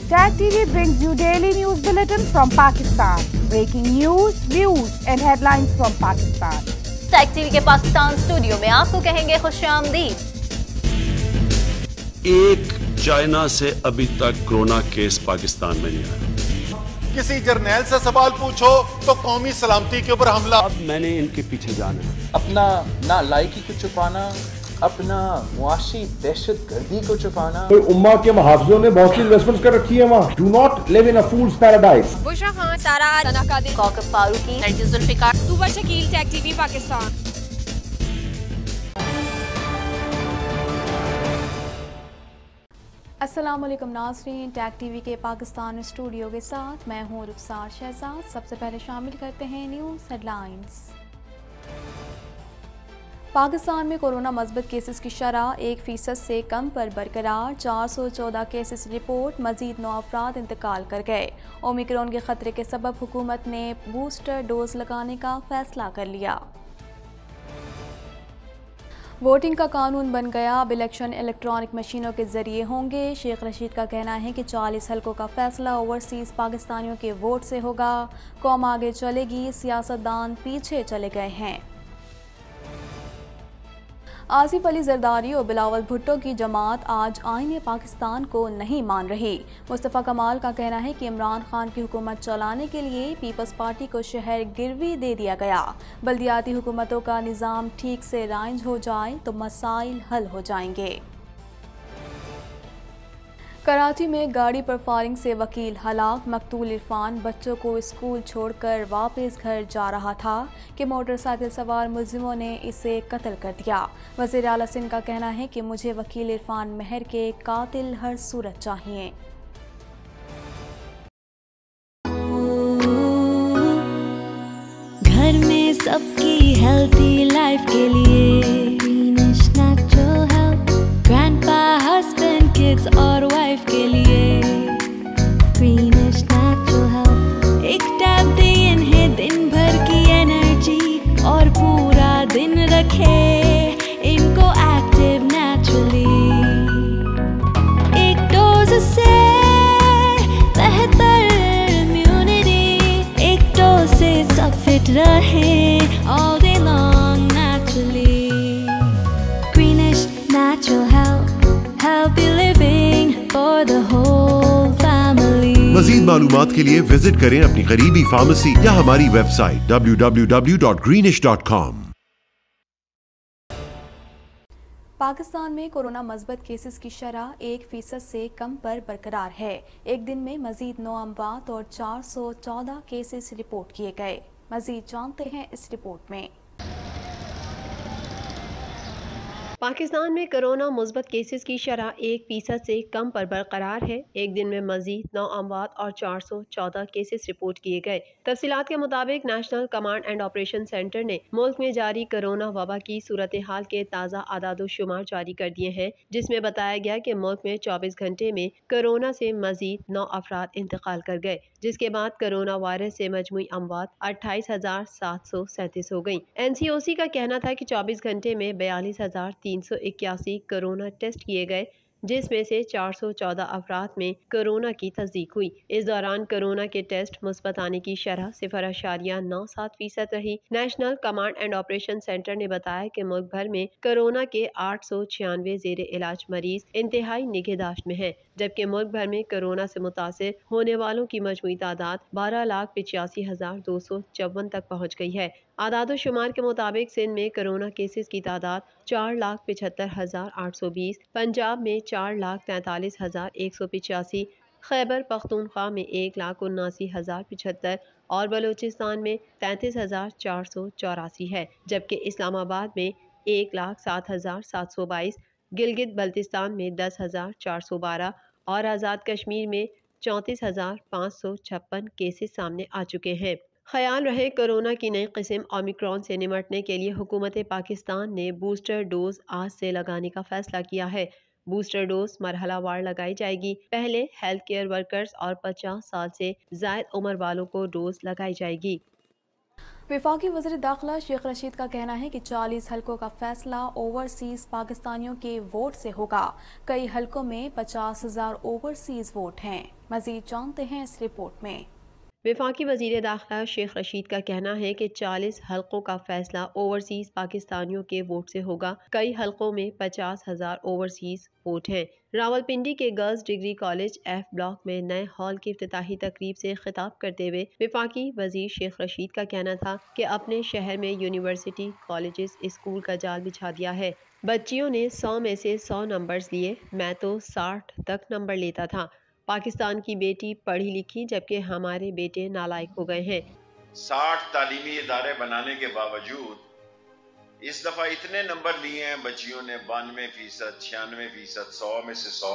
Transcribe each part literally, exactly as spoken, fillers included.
Tag T V brings you daily news bulletin from Pakistan. Breaking news, views and headlines from Pakistan. Tag T V के Pakistan studio में आपको कहेंगे खुशामदीद। एक China से अभी तक कोरोना केस पाकिस्तान में नहीं आया। किसी जर्नैल से सवाल पूछो तो कौमी सलामती के ऊपर हमला। अब मैंने इनके पीछे जाना है। अपना ना लायकी को छुपाना, अपना मुआशी दहशत गर्दी को छुपाना। तो उम्मा के मुहाफिजों ने बहुत सी इन्वेस्टमेंट्स कर रखी है वहाँ। Do not live in a fool's paradise. Bushra Khan, Sara तनाकादिर, कौकब फारूकी, नरगिस जुल्फिकार, तूबा शकील, टैग टीवी पाकिस्तान। अस्सलाम वालेकुम नाज़रीन, टैग टीवी के पाकिस्तान स्टूडियो के साथ मैं हूँ रुखसार शहजाद। सबसे पहले शामिल करते हैं न्यूज़ हेडलाइंस। पाकिस्तान में कोरोना मस्बत केसेस की शरह एक फीसद से कम पर बरकरार। चार सौ चौदह केसेस रिपोर्ट, मजीद नौ अफराद इंतकाल कर गए। ओमिक्रॉन के खतरे के सबब हुकूमत ने बूस्टर डोज लगाने का फैसला कर लिया। वोटिंग का कानून बन गया, अब इलेक्शन इलेक्ट्रॉनिक मशीनों के जरिए होंगे। शेख रशीद का कहना है कि चालीस हलकों का फैसला ओवरसीज पाकिस्तानियों के वोट से होगा। कौम आगे चलेगी, सियासतदान पीछे चले गए हैं। आसिफ अली जरदारी और बिलावल भुट्टो की जमात आज आईन पाकिस्तान को नहीं मान रही। मुस्तफ़ा कमाल का कहना है कि इमरान खान की हुकूमत चलाने के लिए पीपल्स पार्टी को शहर गिरवी दे दिया गया। बल्दियाती हुकूमतों का निज़ाम ठीक से राइज हो जाए तो मसाइल हल हो जाएंगे। कराची में गाड़ी पर फायरिंग से वकील हलाक, मकतूल इरफान बच्चों को स्कूल छोड़कर वापस घर जा रहा था कि मोटरसाइकिल सवार मुलजिमों ने इसे कत्ल कर दिया। वज़ीर आला सिंध का कहना है कि मुझे वकील इरफान महर के कातिल हर सूरत चाहिए। घर में सबकी हेल्थी लाइफ के लिए Greenish natural health, grandpa, husband, kids और वाइफ के लिए ग्रीनिश नेचुरल हेल्थ। एक टैब दे इन्हें दिन भर की एनर्जी और पूरा दिन रखे इनको एक्टिव नेचुरली। एक डोज से बेहतर इम्यूनिटी, एक डोज से सब फिट रहे all day long naturally. Greenish natural health, healthy living for the whole family. मज़ीद मालूमात के लिए विजिट करें अपनी करीबी फार्मेसी या हमारी website W W W dot Greenish dot com. Pakistan में कोरोना मस्बत केसेस की शरह एक फीसद से कम पर बरकरार है। एक दिन में मजीद नौ अमवात और चार सौ चौदह केसेस रिपोर्ट किए गए। मजीद जानते हैं इस रिपोर्ट में। पाकिस्तान में कोरोना मुस्बत केसेस की शरह एक फीसद से कम पर बरकरार है। एक दिन में मजीद नौ अमवात और चार सौ चौदह केसेस रिपोर्ट किए गए। तफसीलात के मुताबिक national command and operation centre ने मुल्क में जारी कोरोना वबा की सूरत हाल के ताज़ा आदादो शुमार जारी कर दिए हैं, जिसमें बताया गया कि मुल्क में चौबीस घंटे में कोरोना से मजीद नौ अफराद इंतकाल कर गए, जिसके बाद कोरोना वायरस से मजमूई अमवात अट्ठाईस हजार सात सौ सैंतीस हो गयी। एन सी ओ सी का कहना था कि चौबीस घंटे में बयालीस हजार तीन सौ इक्यासी कोरोना टेस्ट किए गए, जिसमें से चार सौ चौदह अफराद में कोरोना की तस्दीक हुई। इस दौरान कोरोना के टेस्ट मुस्बत आने की शरह सिफर अशारिया नौ सात फीसद रही। National command and operation centre ने बताया कि मुल्क भर में कोरोना के आठ सौ छियानवे जेर इलाज मरीज इंतहाई निगहदाश्त में हैं, जबकि मुल्क भर में कोरोना से मुतासिर होने वालों की मजमूई तादाद बारह लाख पिचासी हजार दो सौ चौवन तक पहुँच गई है। आदादो शुमार के मुताबिक सिंध में कोरोना केसेस की तादाद चार लाख पिछहत्तर हजार आठ सौ बीस, पंजाब में चार लाख तैंतालीस हजार एक सौ पिचासी, खैबर पख्तूनख्वा में एक लाख उन्नासी हजार पिछहत्तर और बलूचिस्तान में तैंतीस हजार चार सौ चौरासी है, जबकि इस्लामाबाद में एक लाख सात हजार सात सौ बाईस, गिलगित बल्तिस्तान में दस हजार चार सौ बारह और आज़ाद कश्मीर में चौंतीस हजार पाँच सौ छप्पन केसेस सामने आ चुके हैं। ख्याल रहे कोरोना की नई किस्म ओमिक्रॉन से निमटने के लिए हुकूमत पाकिस्तान ने बूस्टर डोज आज से लगाने का फैसला किया है। बूस्टर डोज मरहला वार लगाई जाएगी। पहले हेल्थ केयर वर्कर्स और पचास साल से ज़ायद उम्र वालों को डोज लगाई जाएगी। वफाकी वज़ीर दाखिला शेख रशीद का कहना है कि चालीस हलकों का फैसला ओवरसीज पाकिस्तानियों के वोट से होगा। कई हलकों में पचास हजार ओवरसीज वोट हैं। मजीद जानते हैं इस रिपोर्ट में। वफाकी वज़ीर दाखिला शेख रशीद का कहना है कि चालीस हलकों का फैसला ओवरसीज पाकिस्तानियों के वोट से होगा। कई हलकों में पचास हजार ओवरसीज वोट हैं। रावलपिंडी के girls degree college F block में नए हॉल की इफ्तिताही तकरीब से खिताब करते हुए वफाकी वज़ीर शेख रशीद का कहना था कि अपने शहर में यूनिवर्सिटी, कॉलेजेस, स्कूल का जाल बिछा दिया है। बच्चियों ने सौ में से सौ नंबर्स लिए, मैं तो साठ तक नंबर लेता था। पाकिस्तान की बेटी पढ़ी लिखी जबकि हमारे बेटे नालायक हो गए हैं। साठ तालीमी इदारे बनाने के बावजूद इस दफा इतने नंबर लिए हैं बच्चियों ने, बानवे फीसद, छियानवे फीसद, सौ में से सौ।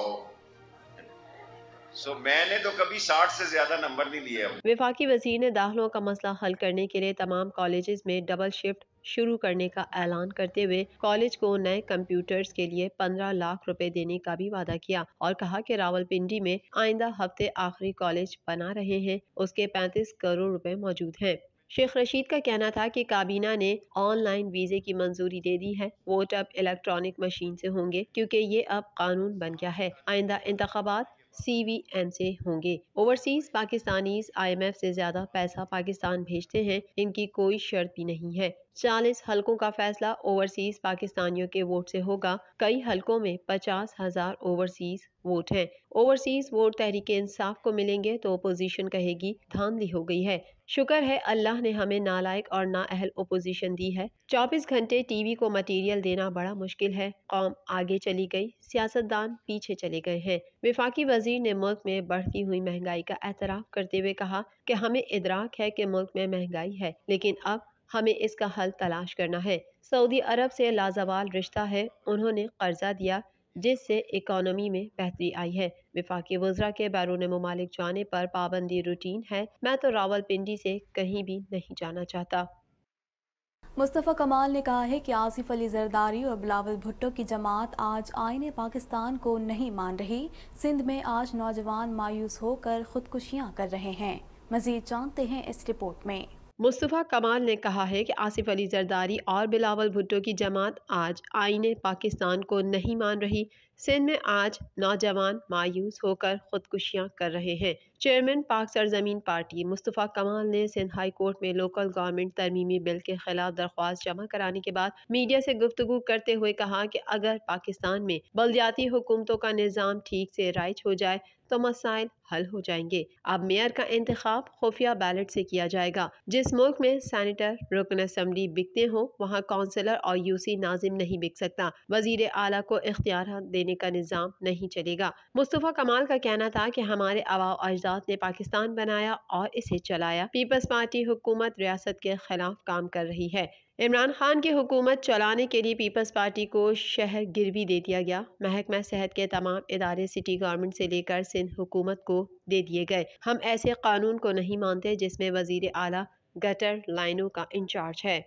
सो मैंने तो कभी साठ से ज्यादा नंबर नहीं लिए। वफाकी वजीर ने दाखिलों का मसला हल करने के लिए तमाम कॉलेजेस में डबल शिफ्ट शुरू करने का ऐलान करते हुए कॉलेज को नए कंप्यूटर्स के लिए पंद्रह लाख रुपए देने का भी वादा किया और कहा कि रावलपिंडी में आइंदा हफ्ते आखिरी कॉलेज बना रहे हैं, उसके पैंतीस करोड़ रुपए मौजूद हैं। शेख रशीद का कहना था कि काबीना ने ऑनलाइन वीजे की मंजूरी दे दी है। वोट अब इलेक्ट्रॉनिक मशीन से होंगे क्योंकि ये अब कानून बन गया है। आइंदा इंतखाबात सी वी एम से होंगे। Overseas Pakistanis I M F से ज्यादा पैसा पाकिस्तान भेजते हैं, इनकी कोई शर्त भी नहीं है। चालीस हलकों का फैसला ओवरसीज पाकिस्तानियों के वोट से होगा। कई हलकों में पचास हजार ओवरसीज वोट हैं। ओवरसीज वोट तहरीक इंसाफ को मिलेंगे तो अपोजिशन कहेगी धांधली हो गई है। शुक्र है अल्लाह ने हमें नालायक और नाअहल ओपोजिशन दी है। चौबीस घंटे टीवी को मटीरियल देना बड़ा मुश्किल है। कौम आगे चली गई, सियासतदान पीछे चले गए हैं। वफाकी वजीर ने मुल्क में बढ़ती हुई महंगाई का एतराफ करते हुए कहा कि हमें इदराक है कि मुल्क में महंगाई है, लेकिन अब हमें इसका हल तलाश करना है। सऊदी अरब से लाजवाल रिश्ता है, उन्होंने कर्जा दिया जिससे इकोनॉमी में बेहतरी आई है। वफाकी वज़रा के बैरून मुमालिक जाने पर पाबंदी रूटीन है, मैं तो रावलपिंडी से कहीं भी नहीं जाना चाहता। मुस्तफ़ा कमाल ने कहा है कि आसिफ अली जरदारी और बिलावल भुट्टो की जमात आज आईने पाकिस्तान को नहीं मान रही। सिंध में आज नौजवान मायूस होकर खुदकुशियां कर रहे हैं। मजीद जानते हैं इस रिपोर्ट में। मुस्तफ़ा कमाल ने कहा है कि आसिफ अली जरदारी और बिलावल भुट्टो की जमात आज आईने पाकिस्तान को नहीं मान रही। सिंध में आज नौजवान मायूस होकर खुदकुशियां कर रहे हैं। चेयरमैन पाक सरजमीन पार्टी मुस्तफ़ा कमाल ने सिंध हाई कोर्ट में लोकल गवर्नमेंट तरमीमी बिल के खिलाफ दरख्वास्त जमा कराने के बाद मीडिया से गुफ्तगू करते हुए कहा कि अगर पाकिस्तान में बल्दियाती हुकूमतों का निज़ाम ठीक से राइज हो जाए तो मसाइल हल हो जाएंगे। अब मेयर का इंतखाब खुफिया बैलेट से किया जाएगा। जिस मुल्क में सेनेटर, रुकन असम्बली बिकते हो वहाँ काउंसलर और यूसी नाजिम नहीं बिक सकता। वजीर आला को इख्तियार देने का निज़ाम नहीं चलेगा। मुस्तफ़ा कमाल का कहना था कि हमारे आबाओ अजदाद ने पाकिस्तान बनाया और इसे चलाया। पीपल्स पार्टी हुकूमत रियासत के खिलाफ काम कर रही है। इमरान खान की हुकूमत चलाने के लिए पीपल्स पार्टी को शहर गिरवी दे दिया गया। महकमा सेहत के तमाम इदारे सिटी गवर्नमेंट से लेकर सिंध हुकूमत को दे दिए गए। हम ऐसे कानून को नहीं मानते जिसमें वजीर आला गटर लाइनों का इंचार्ज है।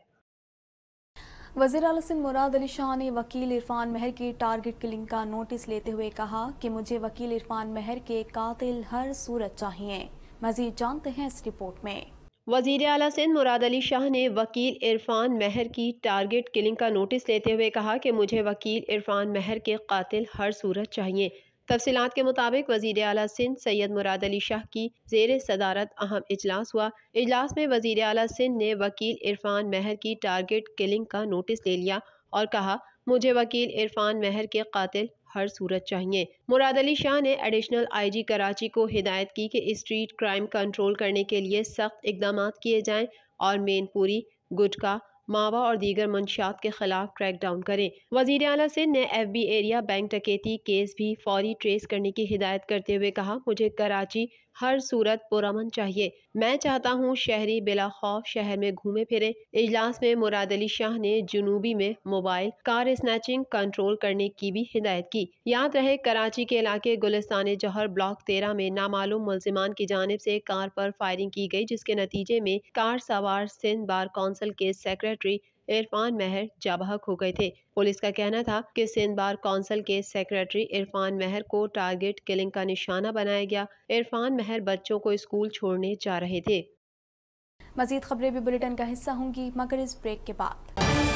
वज़ीर आला सिंध मुराद अली शाह ने वकील इरफान महर की टारगेट किलिंग का नोटिस लेते हुए कहा कि मुझे वकील इरफान महर के कातिल हर सूरत चाहिए। मजीद जानते हैं इस रिपोर्ट में। वज़ीर आला सिंध मुराद अली शाह ने वकील इरफान महर की टारगेट किलिंग का नोटिस लेते हुए कहा कि मुझे वकील इरफान महर के कातिल हर सूरत चाहिए। तफसीलात के मुताबिक वज़ीर आला सिंध सैयद मुराद अली शाह की ज़ेर सदारत अहम इजलास हुआ। इजलास में वज़ीर आला सिंध ने वकील इरफान महर की टारगेट किलिंग का नोटिस ले लिया और कहा मुझे वकील इरफान महर के कातिल हर सूरत चाहिए। मुराद अली शाह ने एडिशनल आई जी कराची को हिदायत की कि स्ट्रीट क्राइम कंट्रोल करने के लिए सख्त इकदाम किए जाएं और मेनपुरी, गुटखा, मावा और दीगर मंशियात के खिलाफ क्रैक डाउन करें। वज़ीर आला सिंध ने एफ बी एरिया बैंक डकैती केस भी फौरी ट्रेस करने की हिदायत करते हुए कहा मुझे कराची हर सूरत पुरअमन चाहिए। मैं चाहता हूँ शहरी बिला खौफ शहर में घूमे फिरे। इजलास में मुराद अली शाह ने जुनूबी में मोबाइल कार स्नैचिंग कंट्रोल करने की भी हिदायत की। याद रहे कराची के इलाके गुलिस्तान जौहर ब्लॉक तेरह में नामालूम मुल्जिमान की जानिब से कार पर फायरिंग की गई, जिसके नतीजे में कार सवार सिंध बार कौंसिल के सेक्रेटरी इरफान महर जाबहक हो गए थे। पुलिस का कहना था कि सिंध बार कौंसिल के सेक्रेटरी इरफान महर को टारगेट किलिंग का निशाना बनाया गया। इरफान महर बच्चों को स्कूल छोड़ने जा रहे थे। مزید خبریں بھی بلیٹن کا حصہ ہوں گی مگر اس بریک کے بعد۔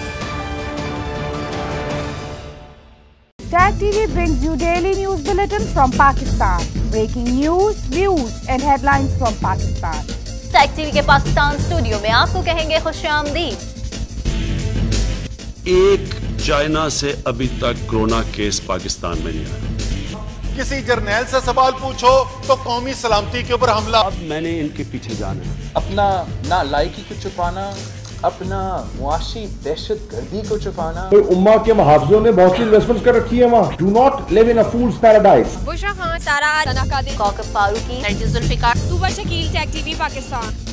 Tag T V brings you daily news bulletin from Pakistan. Breaking news, views and headlines from Pakistan. Tag TV وی کے پاکستان اسٹوڈیو میں آپ کو کہیں گے خوش آمدید۔ ایک چائنا سے ابھی تک کورونا کیس پاکستان میں نہیں آیا۔ کسی جرنیل سے سوال پوچھو تو قومی سلامتی کے اوپر حملہ۔ اب میں نے ان کے پیچھے جانا ہے۔ اپنا نالائکی کو چھپانا، اپنا معاشی دہشت گردی کو چھپانا۔ امہ کے محافظوں نے بہت سی انویسٹمنٹ کر رکھی ہے وہاں۔ Do not live in a fool's paradise. Bushra Khan, Sara, Sana Qadri, Kaukab Farooqui, Zulfiqar, Tooba Shakeel, Tag TV وی پاکستان۔